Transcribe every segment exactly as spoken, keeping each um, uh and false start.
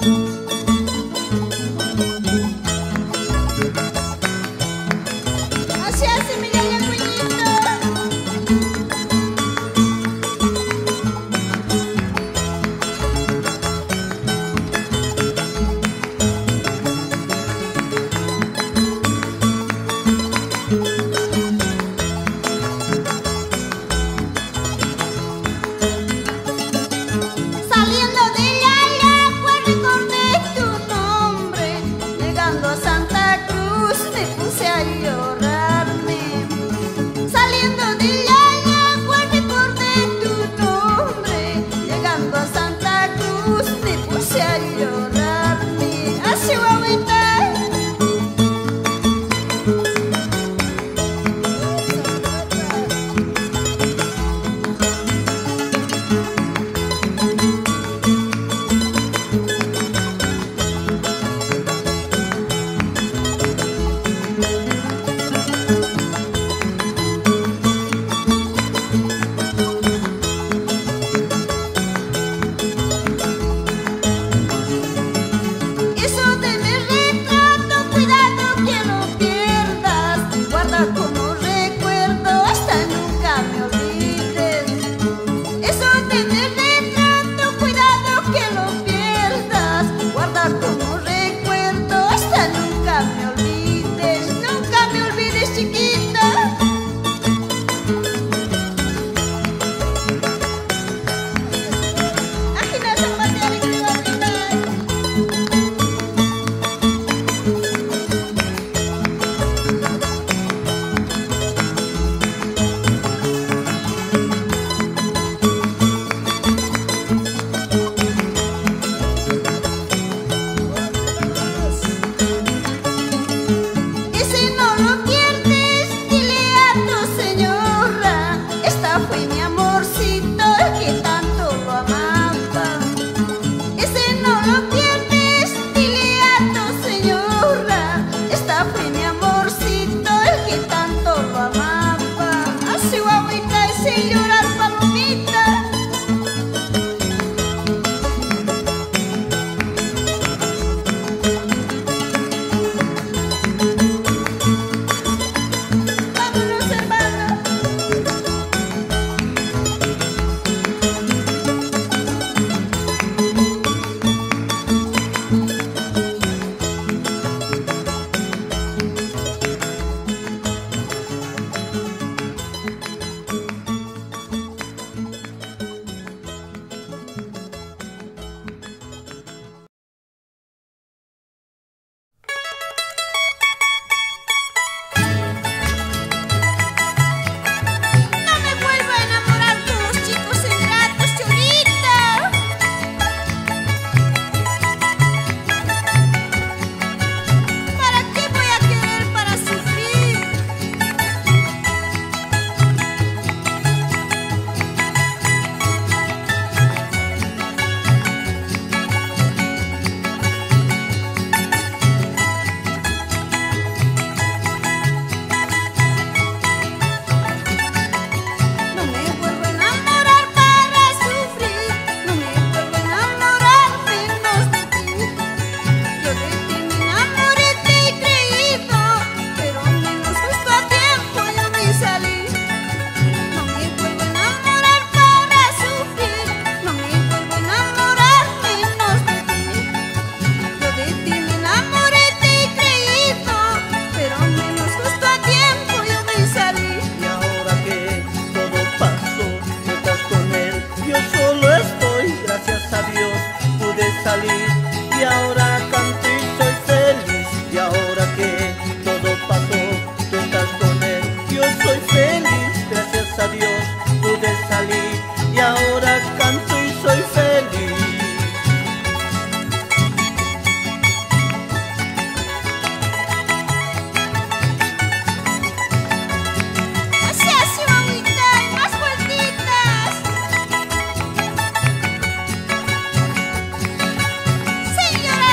Señora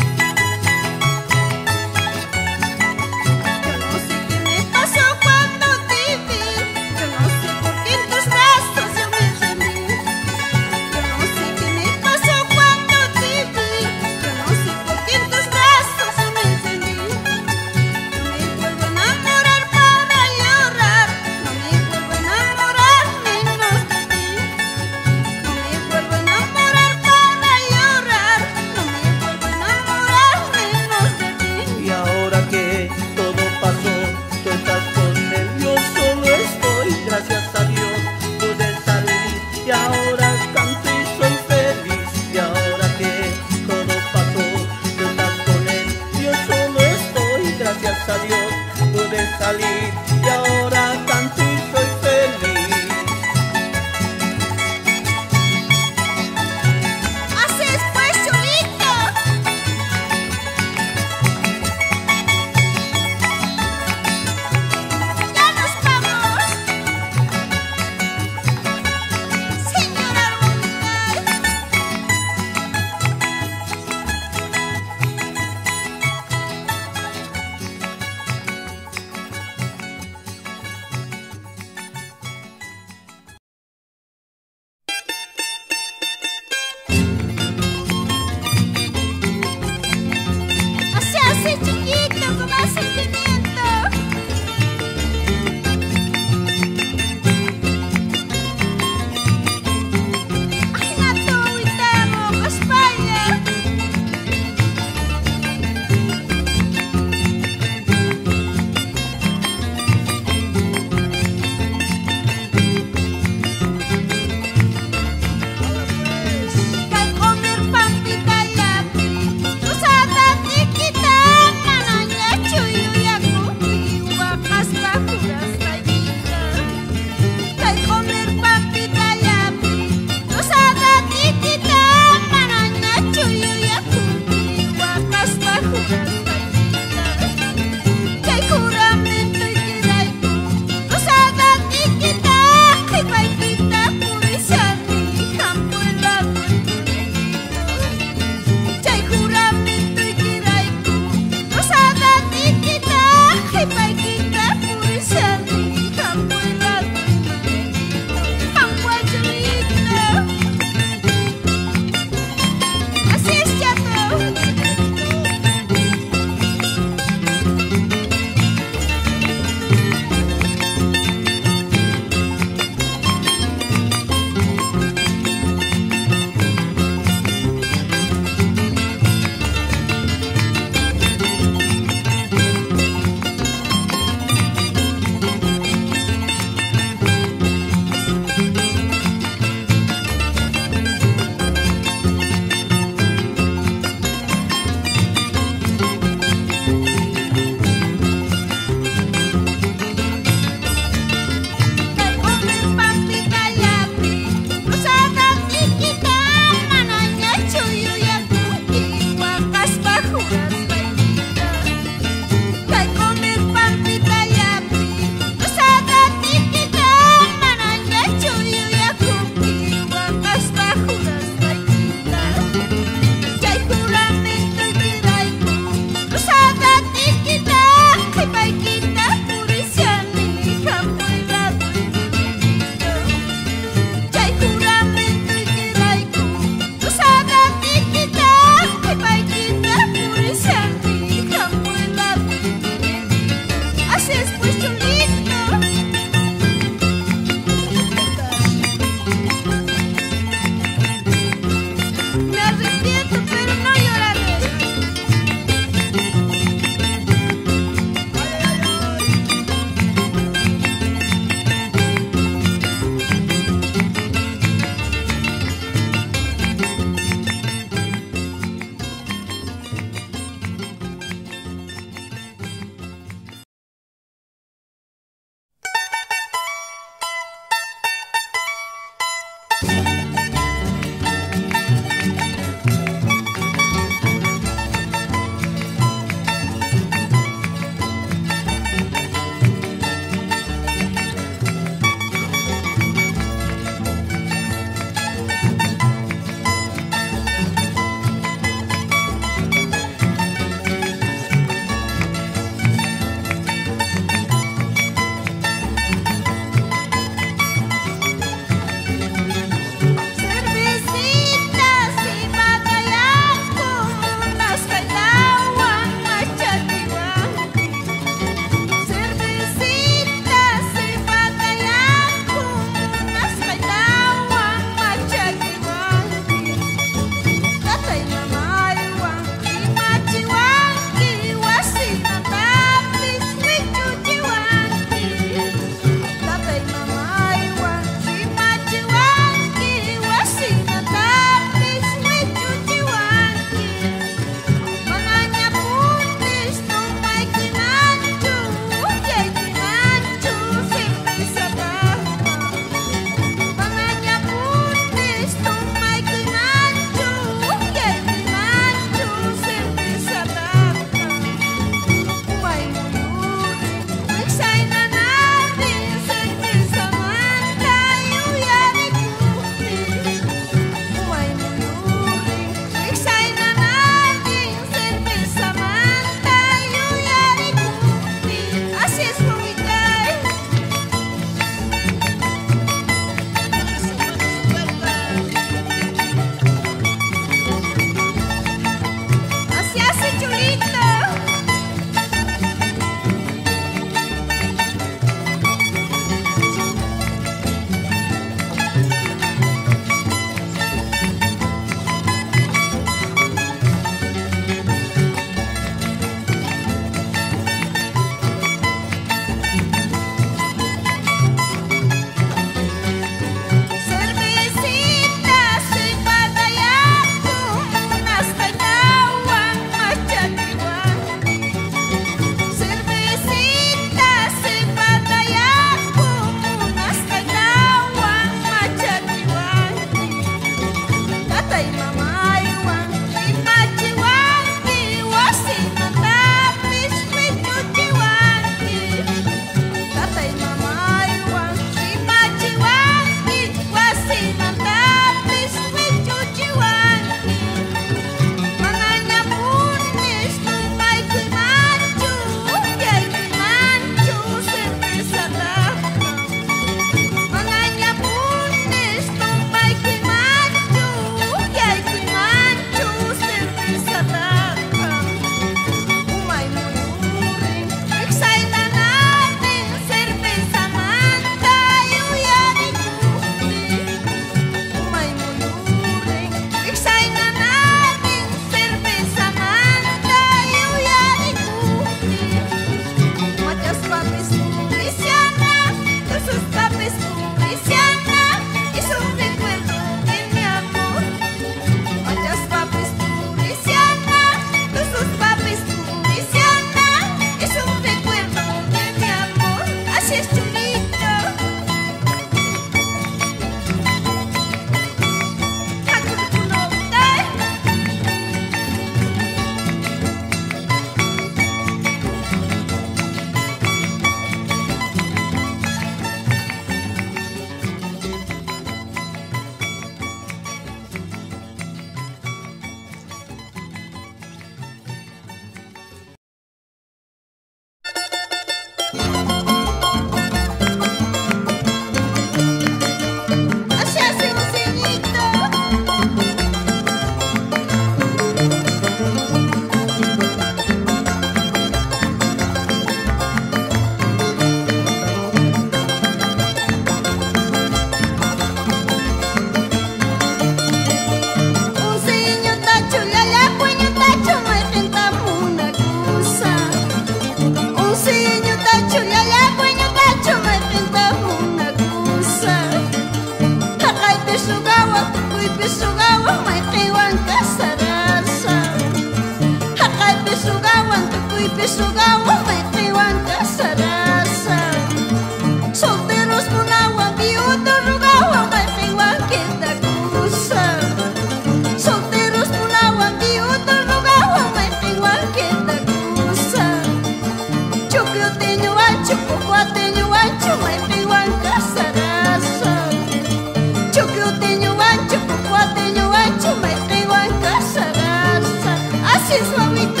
pisugawan may tiwan kasarasa. Solteros munawan biudo rugawan may tiwan kita kusa. Solteros munawan biudo rugawan may tiwan kita kusa. Chukyo tenyo ancho, pokwa tenyo ancho may tiwan kasarasa. Chukyo tenyo ancho, pokwa tenyo ancho may tiwan kasarasa. Así es mamita.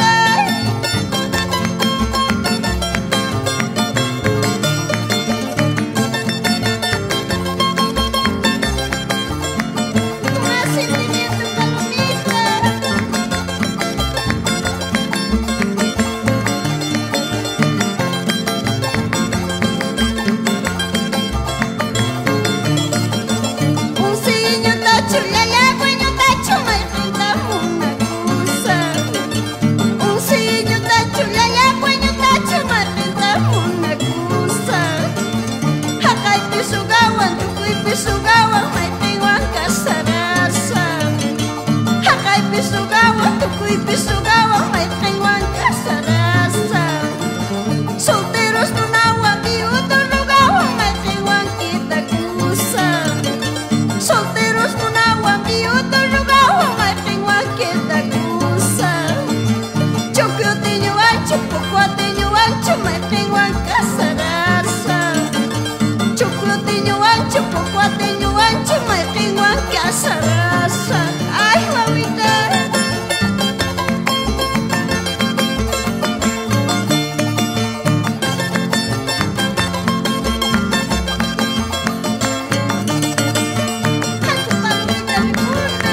Pisugawan may tiwan kasarasa. Hakay pisugawan, tukoy pisugawan may tiwan kasarasa. Solteros munawan biudo rugawan may tiwan kita kusa. Solteros munawan biudo rugawan may tiwan kita kusa. Chukyo tenyo ancho, pokwa tenyo ancho may tiwan kasarasa. Chukyo tenyo ancho, pokwa tenyo ancho may tiwan kasarasa. Ay, mamita. Hantu mamita muna.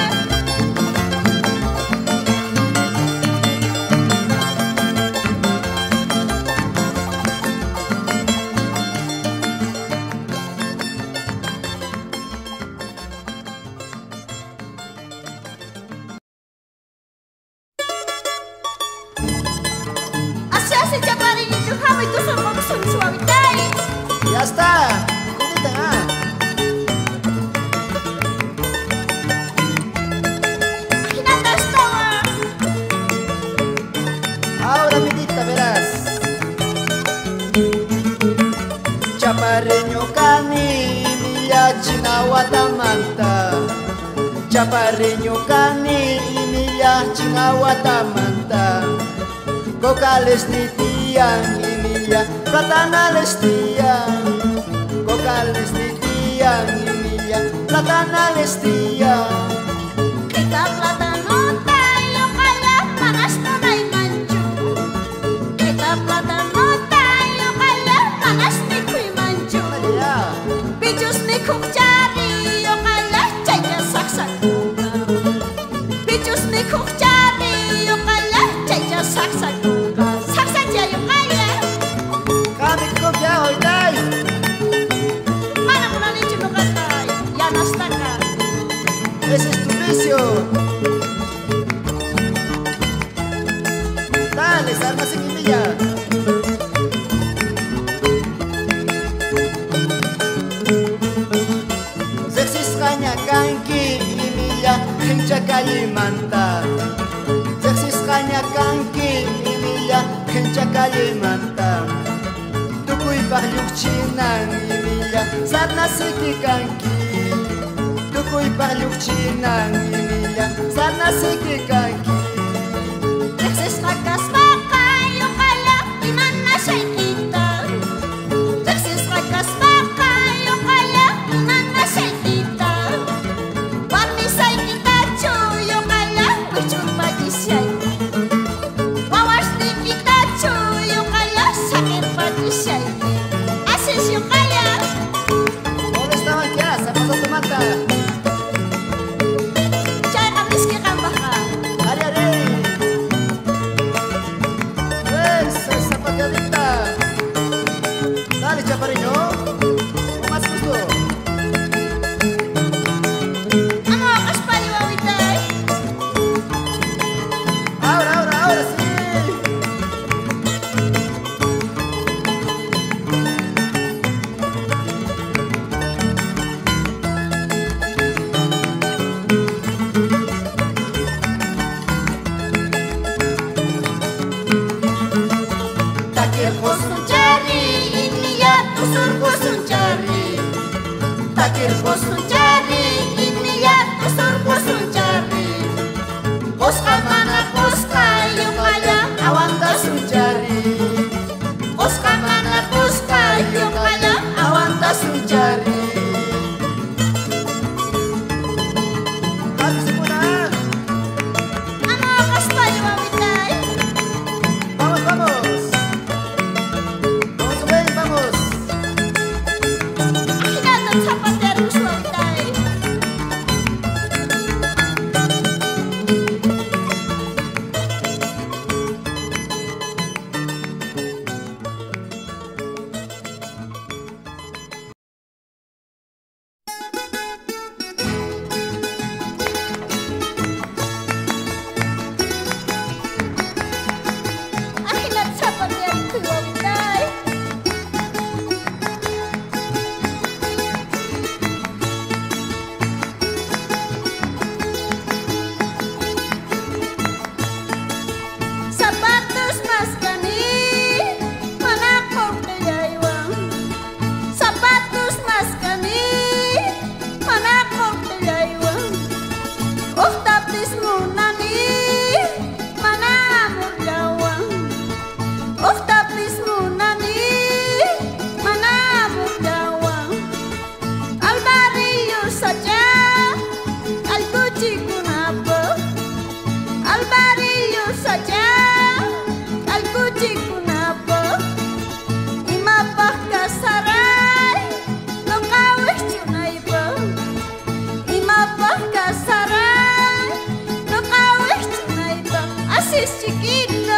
Así ya para y yo jamo y tú solo me son suavitai. Ya está, comita. Imaginando estaba. Ahora, amiguita, verás. Chaparreño cani, milla chinahuatamanta. Chaparreño cani, milla chinahuatamanta. Cocales ni tian y milla, platanales tian. Cocales ni tian y milla, platanales tian. Kita platanota yo kaya panas na na'y mancho. Kita platanota yo kaya panas ni kuy mancho. Ya. Bijus ni kukjari yo kaya chaya saksak kuka. Bijus ni kukjari yo kaya chaya saksak kuka. Saksak ya yo kaya. Kami kok ya hoy tay. Mana mo na ni chunukatay. Ya nastaka. Ese es tu vicio. Dale, salma seguimilla. Sexis caña canqui y milla, hincha calimanta. Sexis caña canqui y milla, hincha calimanta. Tukuy palyukchinan y milla, sarna siki canqui. Tukuy palyukchinan y milla, sarna siki canqui. Texas rakas bakay yo kaya iman na siya'y kita. Texas rakas bakay yo kaya iman na siya'y kita. Parmisay kita cho yo kaya wichur pa di siya'y. Wawas di kita cho yo kaya sakit pa di siya'y. Asis yo kaya. ¿Dónde estaban ya? Se pasó tu mata. Chay kamis ki kambaka. Ari, ari. Oscar mana Oscar yung kala awanta suncari Oscar mana Oscar yung kala awanta suncari habis muna Ano akas tayo amitay vamos vamos vamos ven vamos Hinatan sa paterus amitay Ahinat sa paterus amitay Sapatos mas kani manakong kayaywang Sapatos mas kani manakong kayaywang Oh tapis mo nani manamor gawang Oh tapis mo nani manamor gawang Albarillo saja alkuchi kunapa Albarillo saja alkuchi kunapa Imapah kasaray no kawis chunay pa Imapah kasaray no kawis chunay pa Asis chiquito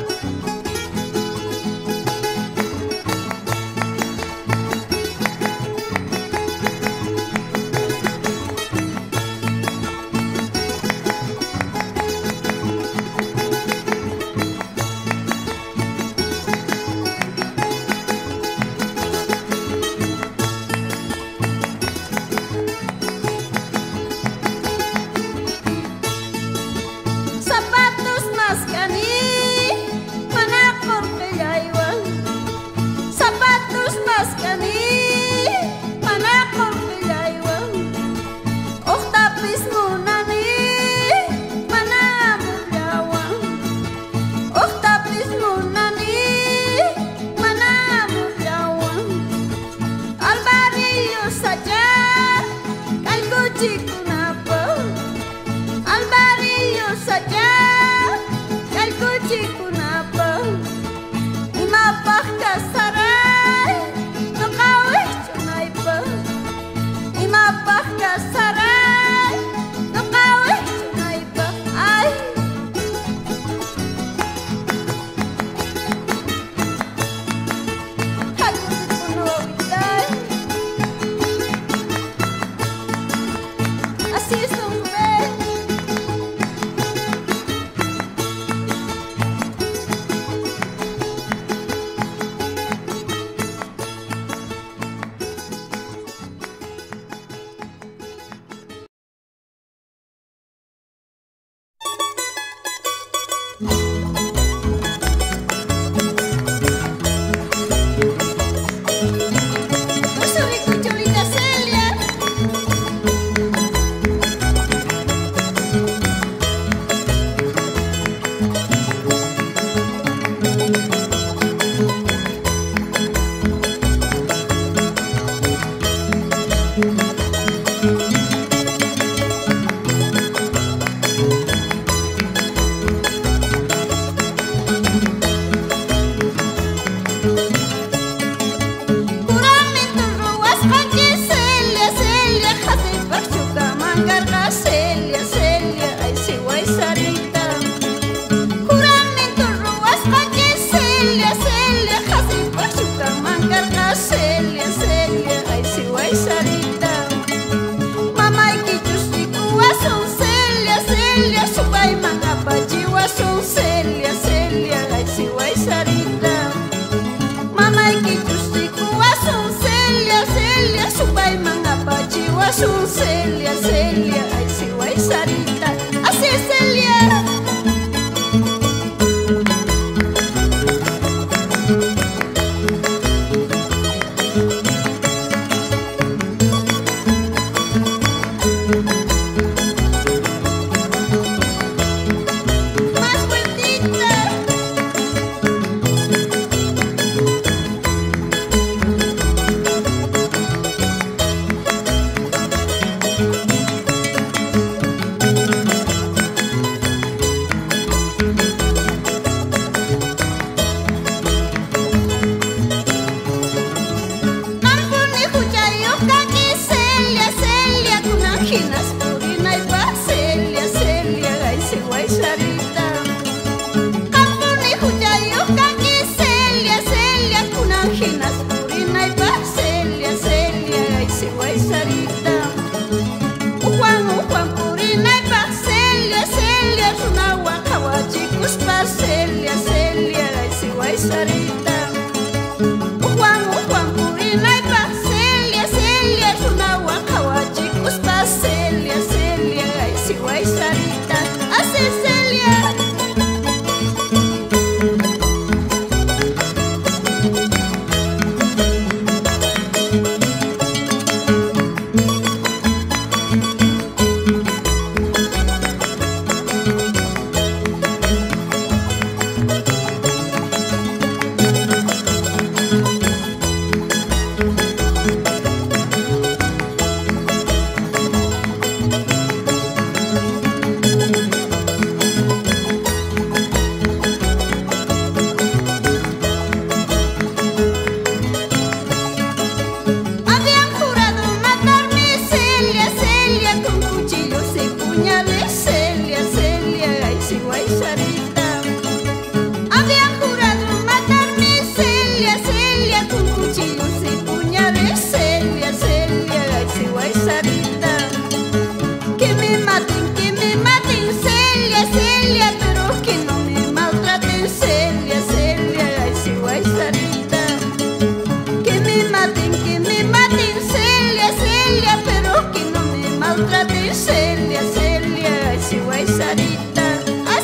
Sapatos mas kani manakong kayaywang Sapatos mas kani manakong kayaywang Oh tapis mo nani manamor gawang Oh tapis mo nani manamor gawang Albarillo saja kalkuchi kunapa Albarillo saja kalkuchi kunapa Imapah kasaray no kawis chunay pa Imapah kasaray no kawis chunay pa Ay Hagusit ko no bitay Asis ng red Usuri ko Cholita Celia Kuramin tung ruas kanji Celia Celia Hati bersuka manggarga Celia Celia Ay siway sarita Kuramin tung ruas kanji Celia Celia Hati bersuka manggarga Celia Celia Ay siway sarita Mamay kijusti kuwason Celia Celia Subay mga bajiwason Celia Celia Ay siway sarita Mamay kijusti kuwason Celia Celia Subay mga bajiwason Celia Celia Ay siway sarita Así Celia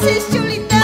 haces, chulita?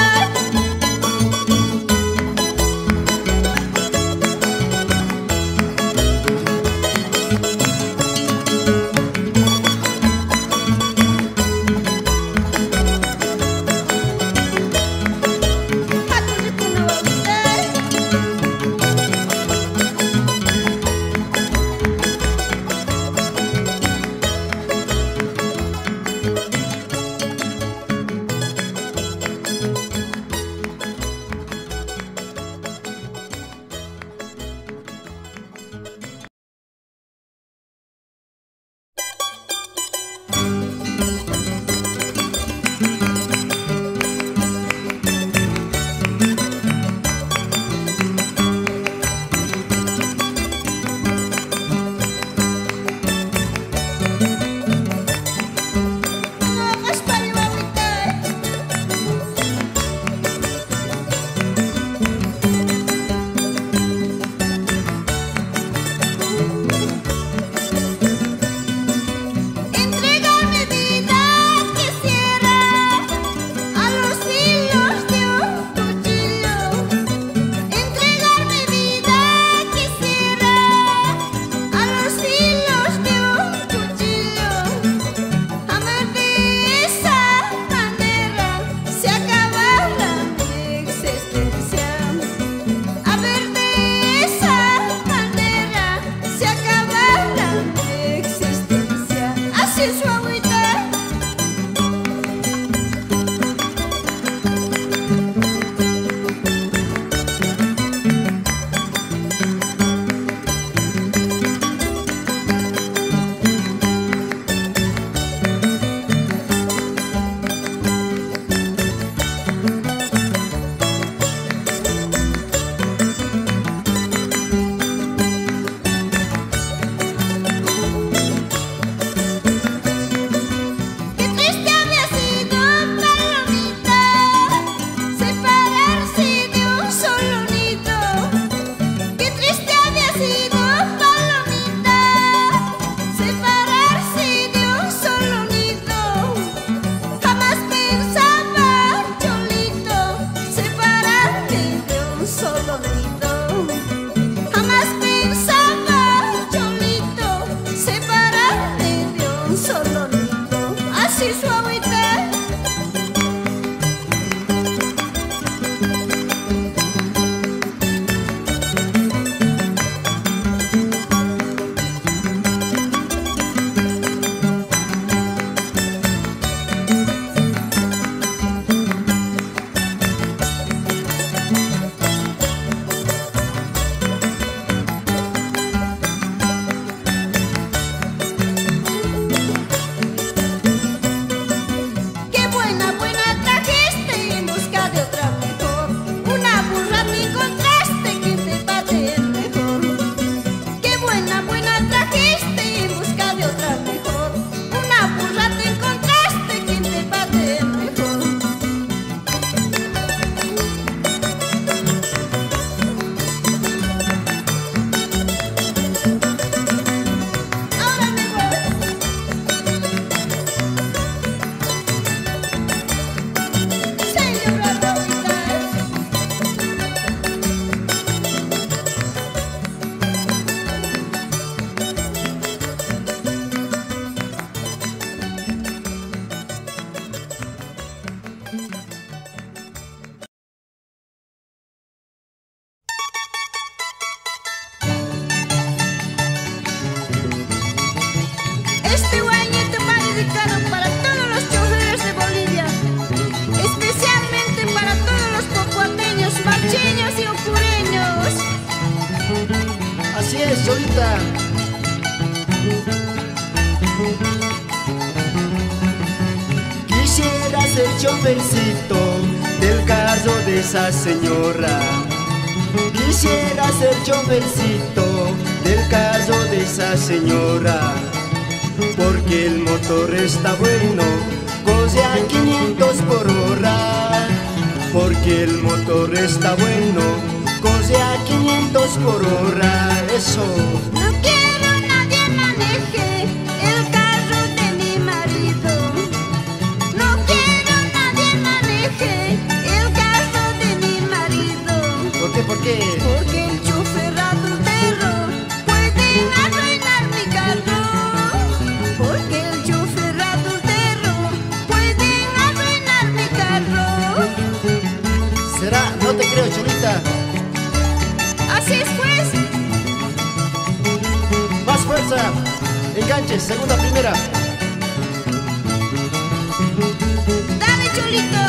Cholita. Quisiera ser chofercito del carro de esa señora. Quisiera ser chofercito del carro de esa señora, porque el motor está bueno, corre a quinientos por hora. Porque el motor está bueno, corre a quinientos por hora. Eso. No quiero nadie maneje el carro de mi marido. No quiero nadie maneje Juanita. Así es, pues. Más fuerza. Enganche, segunda, primera. Dale, Cholito.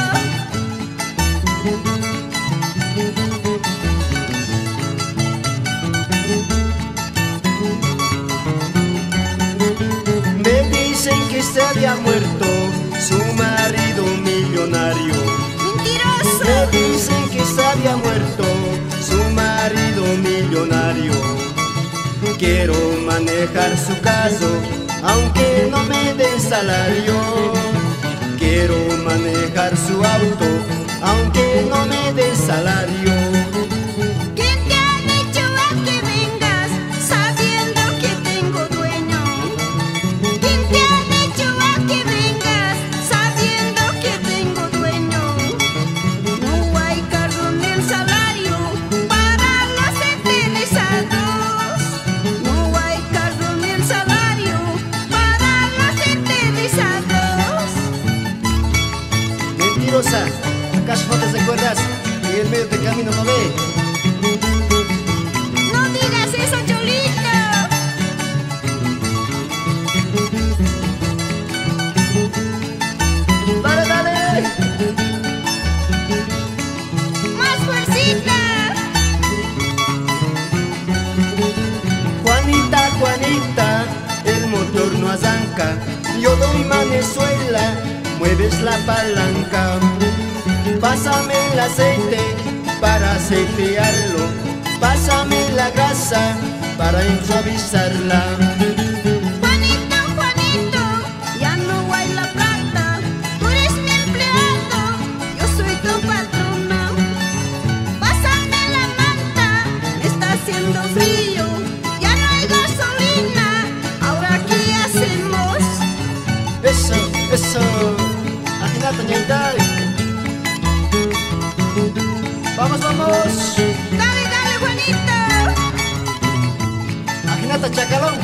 Me dicen que se había muerto su marido millonario. Mentiroso. Me dicen que se había muerto su marido millonario. Quiero manejar su caso, aunque no me den salario. Quiero manejar su auto, aunque no me den salario. ¿Quién te ha dicho a que vengas sabiendo que tengo dueño? ¿Quién te ha dicho a que vengas sabiendo que tengo dueño? No hay cargo ni el salario para los interesados. No hay cargo ni el salario para los interesados. Mentirosa, ¿acaso no te recuerdas que en medio del camino no ve? No digas eso, Cholito. ¡Dale, dale! Más fuercita. Juanita, Juanita, el motor no arranca. Yo doy manezuela, mueves la palanca. Pásame el aceite para aceitearlo. Pásame la grasa para suavizarla. Juanito, Juanito, ya no hay la plata. Tú eres mi empleado, yo soy tu patrona. Pásame la manta, está haciendo frío. Ya no hay gasolina, ahora ¿qué hacemos? Eso, eso. Ajinata, ñaita. Vamos, vamos. Dale, dale, Juanito. Ajinata, chacalón.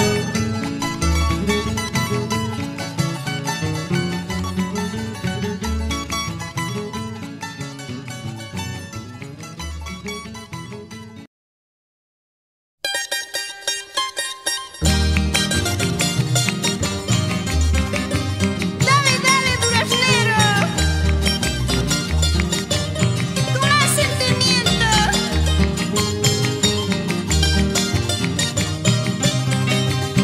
Dale, dale, duraznero. Con sentimiento.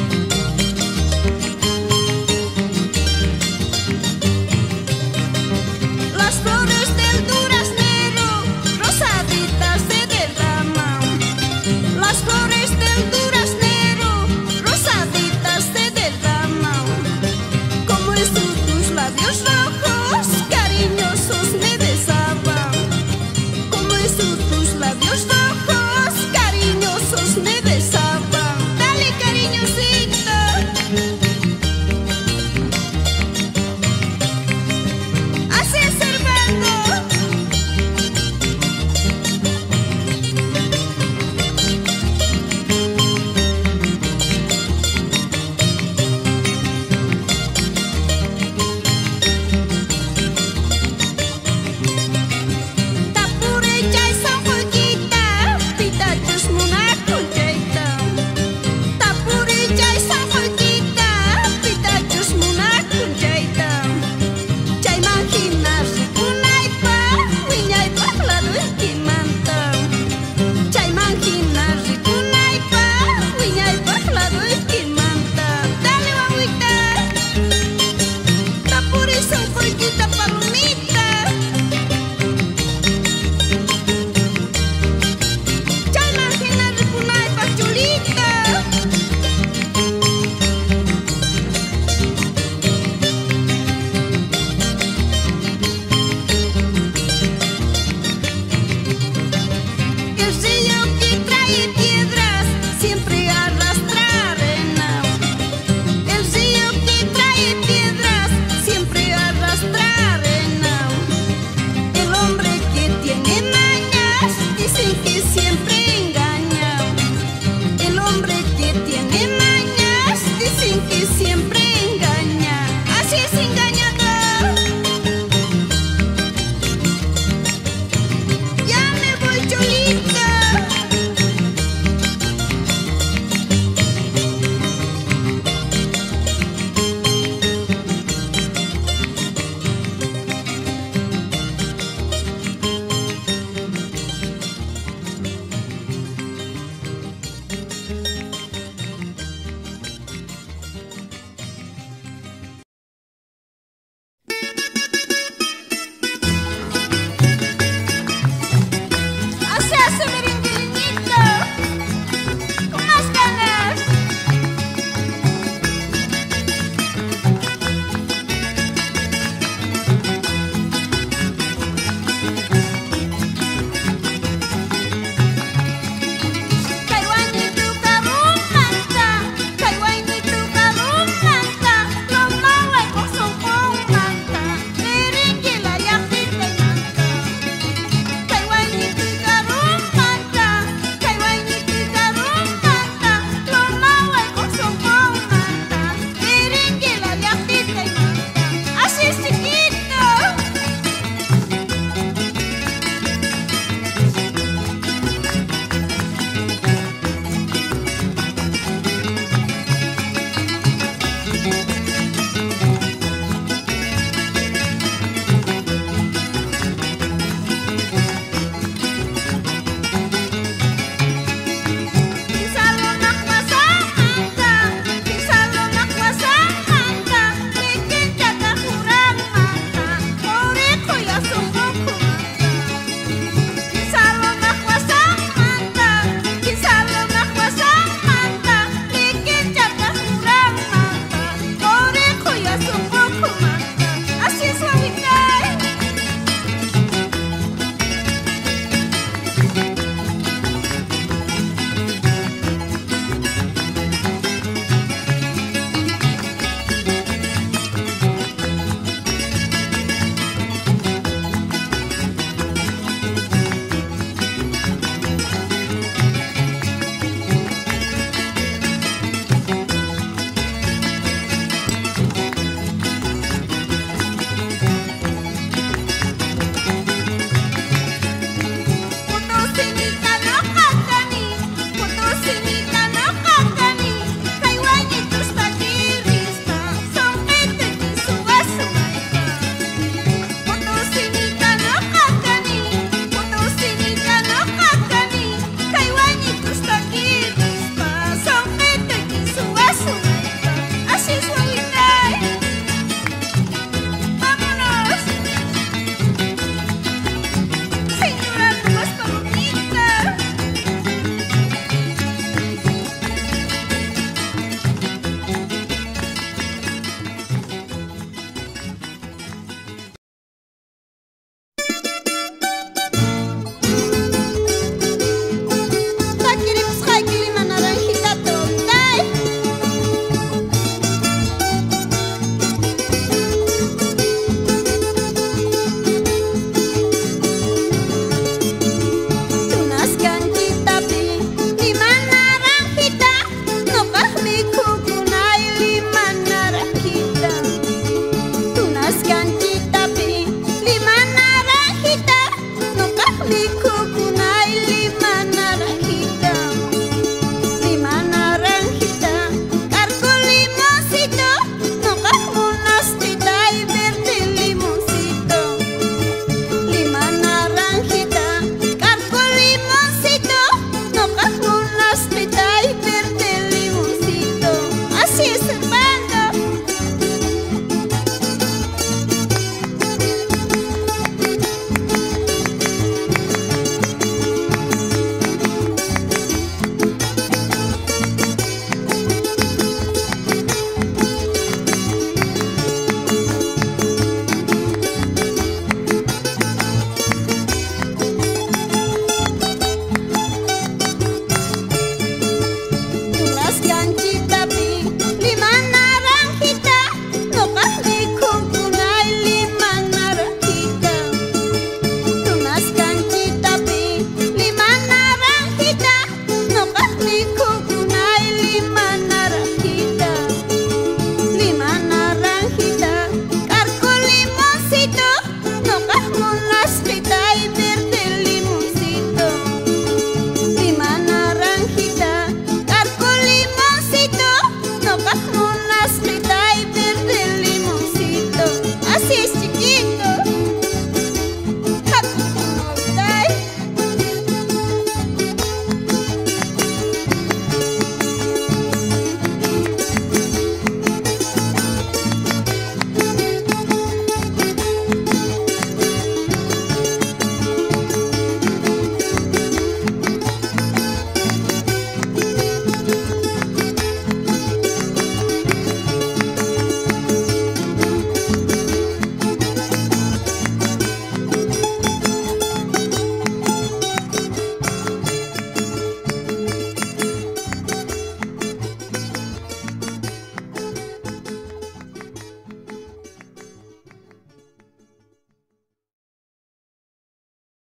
Thank you.